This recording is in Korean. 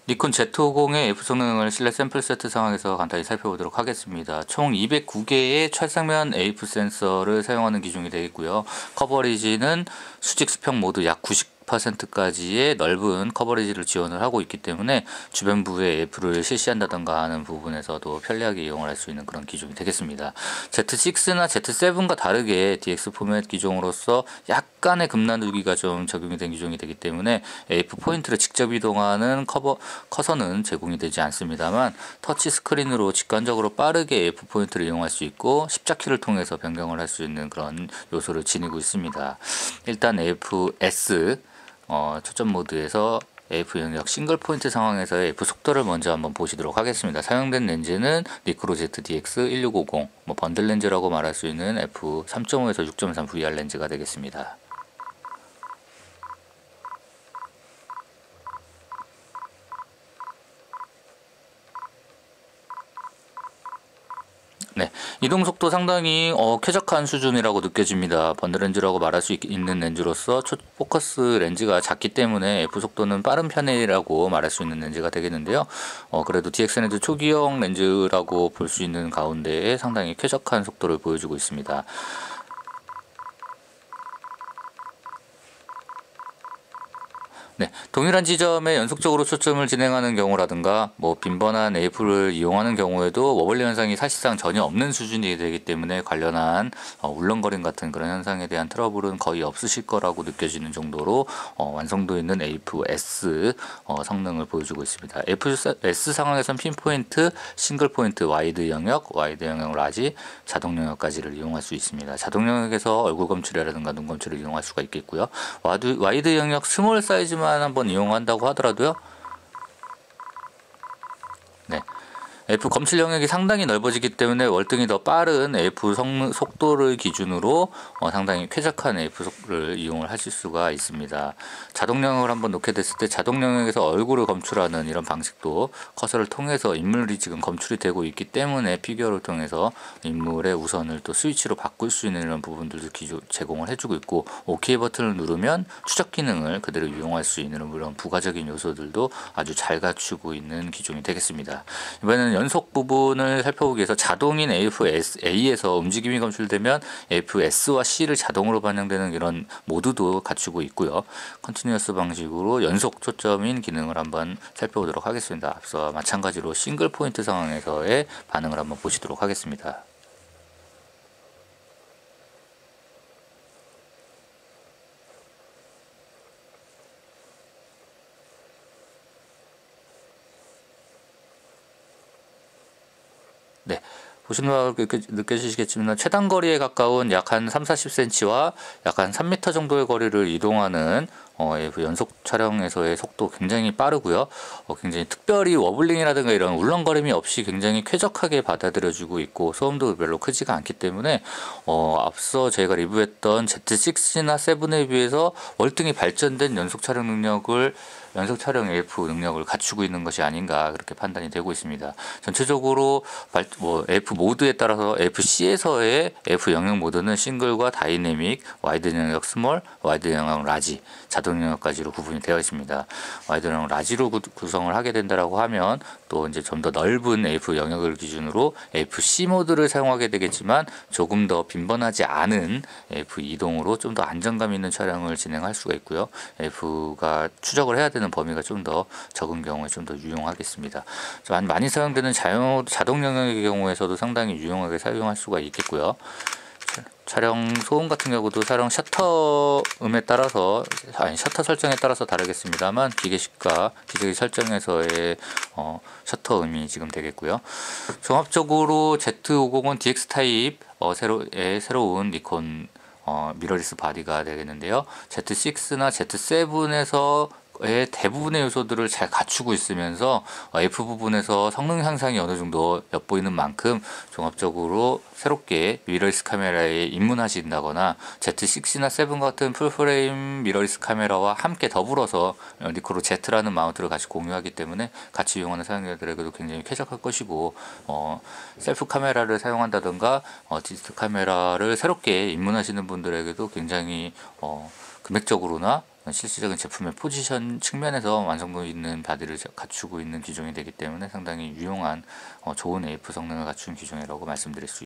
니콘 Z50의 F 성능을 실내 샘플 세트 상황에서 간단히 살펴보도록 하겠습니다. 총 209개의 찰상면 AF 센서를 사용하는 기종이 되어 있고요. 커버리지는 수직 수평 모드 약 90%까지의 넓은 커버리지를 지원을 하고 있기 때문에 주변부에 AF를 실시한다던가 하는 부분에서도 편리하게 이용을 할 수 있는 그런 기종이 되겠습니다. Z6나 Z7과 다르게 DX 포맷 기종으로서 약간의 급나누기가 좀 적용이 된 기종이 되기 때문에 AF 포인트를 직접 이동하는 커서는 제공이 되지 않습니다만 터치 스크린으로 직관적으로 빠르게 AF 포인트를 이용할 수 있고 십자키를 통해서 변경을 할 수 있는 그런 요소를 지니고 있습니다. 일단 AF-S 초점 모드에서 AF 영역 싱글 포인트 상황에서의 AF 속도를 먼저 한번 보시도록 하겠습니다. 사용된 렌즈는 니크로 ZDX1650 번들 렌즈라고 말할 수 있는 f3.5에서 6.3 VR 렌즈가 되겠습니다. 네, 이동 속도 상당히 쾌적한 수준이라고 느껴집니다. 번들 렌즈라고 말할 수 있는 렌즈로서 포커스 렌즈가 작기 때문에 F 속도는 빠른 편이라고 말할 수 있는 렌즈가 되겠는데요. 그래도 DX 렌즈 초기형 렌즈라고 볼 수 있는 가운데에 상당히 쾌적한 속도를 보여주고 있습니다. 네, 동일한 지점에 연속적으로 초점을 진행하는 경우라든가 빈번한 AF를 이용하는 경우에도 워블리 현상이 사실상 전혀 없는 수준이 되기 때문에 관련한 울렁거림 같은 그런 현상에 대한 트러블은 거의 없으실 거라고 느껴지는 정도로 완성도 있는 AF-S 성능을 보여주고 있습니다. AF-S 상황에선 핀포인트, 싱글 포인트, 와이드 영역 라지, 자동 영역까지를 이용할 수 있습니다. 자동 영역에서 얼굴 검출이라든가 눈 검출을 이용할 수가 있겠고요. 와이드 영역 스몰 사이즈만 한번 이용한다고 하더라도요. 네. AF 검출 영역이 상당히 넓어지기 때문에 월등히 더 빠른 AF 속도를 기준으로 상당히 쾌적한 AF를 이용을 하실 수가 있습니다. 자동 영역을 한번 놓게 됐을 때 자동 영역에서 얼굴을 검출하는 이런 방식도 커서를 통해서 인물이 지금 검출이 되고 있기 때문에 피규어를 통해서 인물의 우선을 또 스위치로 바꿀 수 있는 이런 부분들도 제공을 해주고 있고, OK 버튼을 누르면 추적 기능을 그대로 이용할 수 있는 이런 부가적인 요소들도 아주 잘 갖추고 있는 기종이 되겠습니다. 이번에는 연속 부분을 살펴보기 위해서 자동인 AF-A에서 움직임이 검출되면 AF-S와 C를 자동으로 반영되는 이런 모드도 갖추고 있고요. 컨티뉴어스 방식으로 연속 초점인 기능을 한번 살펴보도록 하겠습니다. 앞서와 마찬가지로 싱글 포인트 상황에서의 반응을 한번 보시도록 하겠습니다. 네, 보시는 바와 느껴지시겠지만 최단 거리에 가까운 약 한 30-40cm와 약 한 3m 정도의 거리를 이동하는 AF 연속 촬영에서의 속도 굉장히 빠르고요. 굉장히 특별히 워블링이라든가 이런 울렁거림이 없이 굉장히 쾌적하게 받아들여지고 있고 소음도 별로 크지가 않기 때문에 앞서 저희가 리뷰했던 Z6나 7에 비해서 월등히 발전된 연속 촬영 AF 능력을 갖추고 있는 것이 아닌가 그렇게 판단이 되고 있습니다. 전체적으로 AF 모드에 따라서 AF-C에서의 AF 영역 모드는 싱글과 다이내믹, 와이드 영역 스몰, 와이드 영역 라지, 자동 영역까지로 구분이 되어 있습니다. 와이드 영역 라지로 구성을 하게 된다라고 하면 또 이제 좀 더 넓은 AF 영역을 기준으로 AF-C 모드를 사용하게 되겠지만 조금 더 빈번하지 않은 AF 이동으로 좀 더 안정감 있는 촬영을 진행할 수가 있고요. AF가 추적을 해야 되는 범위가 좀 더 적은 경우에 좀 더 유용하겠습니다. 많이 사용되는 자동 영역의 경우에서도 상당히 유용하게 사용할 수가 있겠고요. 촬영 소음 같은 경우도 촬영 셔터 설정에 따라서 다르겠습니다만 기계식과 기계식 설정에서의 셔터 음이 지금 되겠고요. 종합적으로 Z550은 DX 타입 새로운 니콘 미러리스 바디가 되겠는데요. Z6나 Z7에서 대부분의 요소들을 잘 갖추고 있으면서 F 부분에서 성능 향상이 어느 정도 엿보이는 만큼 종합적으로 새롭게 미러리스 카메라에 입문하신다거나 Z6나 7 같은 풀프레임 미러리스 카메라와 함께 더불어서 니코로 Z라는 마운트를 같이 공유하기 때문에 같이 이용하는 사용자들에게도 굉장히 쾌적할 것이고, 셀프 카메라를 사용한다던가 디지털 카메라를 새롭게 입문하시는 분들에게도 굉장히 금액적으로나 실질적인 제품의 포지션 측면에서 완성도 있는 바디를 갖추고 있는 기종이 되기 때문에 상당히 유용한 좋은 AF 성능을 갖춘 기종이라고 말씀드릴 수